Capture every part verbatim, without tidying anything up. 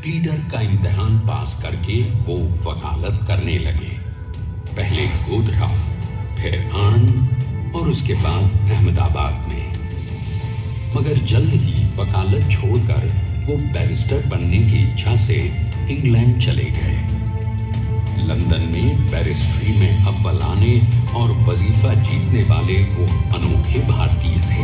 Pleader का इम्तिहान पास करके वो वकालत करने लगे। पहले गोधरा, फिर आणंद और उसके बाद अहमदाबाद में। मगर जल्द ही वकालत छोड़कर वो बैरिस्टर बनने की इच्छा से इंग्लैंड चले गए। लंदन में बैरिस्ट्री में अव्वल आने और वजीफा जीतने वाले वो अनोखे भारतीय थे।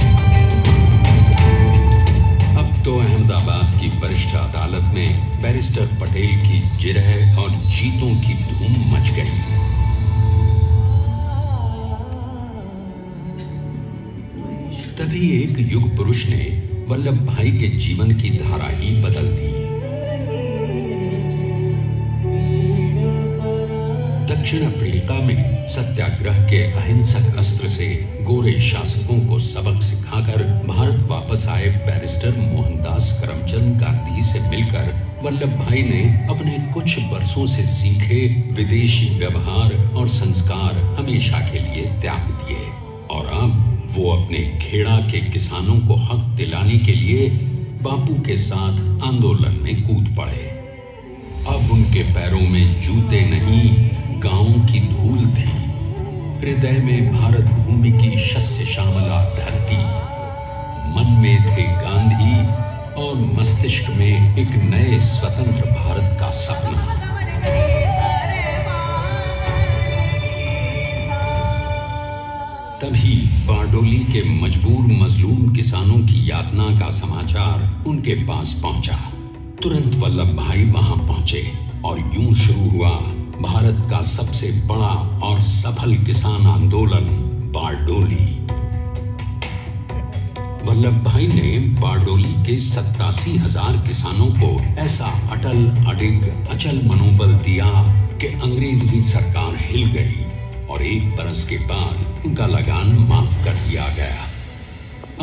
अब तो अहमदाबाद की वरिष्ठ अदालत में बैरिस्टर पटेल की जिरह और जीतों की धूम मच गई। तभी एक युग पुरुष ने वल्लभ भाई के जीवन की धारा ही बदल दी। दक्षिण अफ्रीका में सत्याग्रह के अहिंसक अस्त्र से गोरे शासकों को सबक सिखाकर भारत वापस आए बैरिस्टर मोहनदास करमचंद गांधी से मिलकर वल्लभ भाई ने अपने कुछ बरसों से सीखे विदेशी व्यवहार और संस्कार हमेशा के लिए त्याग दिए और अब वो अपने खेड़ा के किसानों को हक दिलाने के लिए बापू के साथ आंदोलन में कूद पड़े। अब उनके पैरों में जूते नहीं, गांवों की धूल थी। हृदय में भारत भूमि की शस्य श्यामला धरती। मन में थे गांधी और मस्तिष्क में एक नए स्वतंत्र भारत का सपना। तभी बारडोली के मजबूर मजलूम किसानों की यातना का समाचार उनके पास पहुंचा। तुरंत वल्लभ भाई वहां पहुंचे और यूं शुरू हुआ भारत का सबसे बड़ा और सफल किसान आंदोलन बारडोली। वल्लभ भाई ने बारडोली के सत्तासी हजार किसानों को ऐसा अटल अडिग अचल मनोबल दिया कि अंग्रेजी सरकार हिल गई और एक बरस के बाद उनका लगान माफ कर दिया गया।